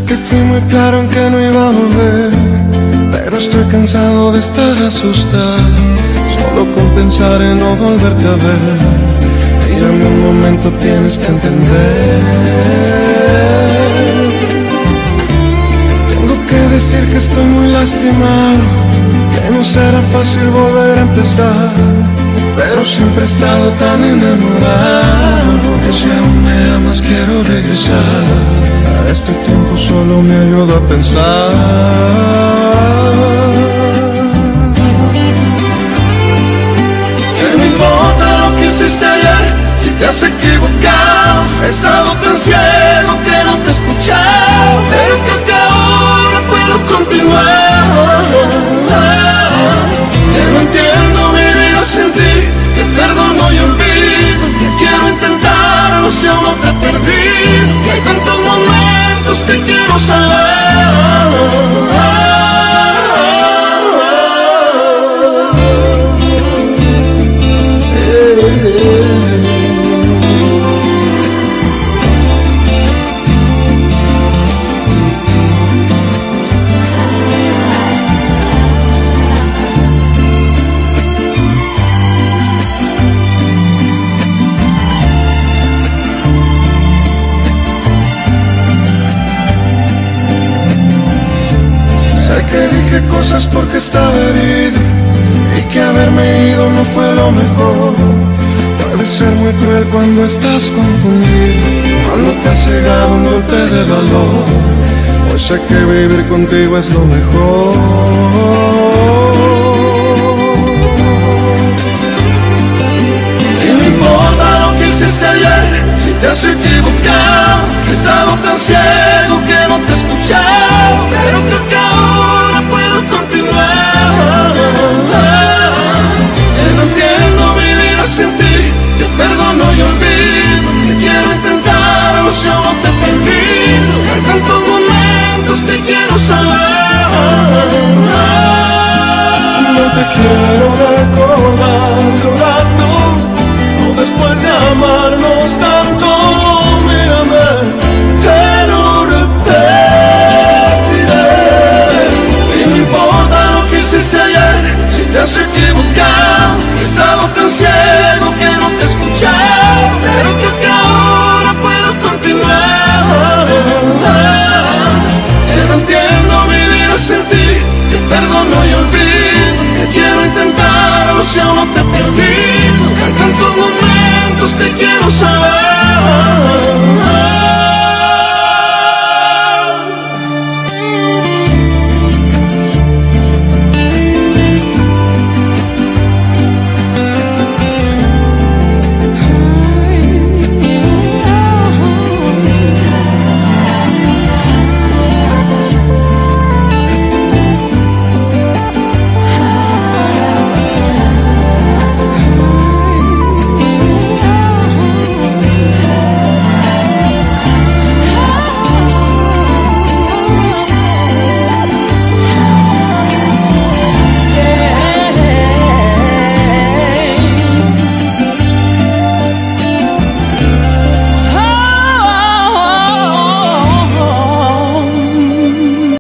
que fui muy claro en que no iba a volver, pero estoy cansado de estar asustado, solo con pensar en no volverte a ver. Mírame un momento, tienes que entender. Tengo que decir que estoy muy lastimado, que no será fácil volver a empezar, pero siempre he estado tan enamorado que si aún me amas quiero regresar. A este tiempo solo me ayuda a pensar. Que no importa lo que hiciste ayer, si te has equivocado. He estado tan ciego que no te he escuchado, pero creo que ahora puedo continuar. Que no entiendo mi vida sin ti, que perdono y olvido, que quiero intentarlo si aún no te he perdido, que hay tantos momentos que quiero saber. Que dije cosas porque estaba herido y que haberme ido no fue lo mejor. Puede ser muy cruel cuando estás confundido, cuando te ha cegado un golpe de dolor. Hoy sé que vivir contigo es lo mejor. Y no importa lo que hiciste ayer, si te has equivocado, que he estado tan ciego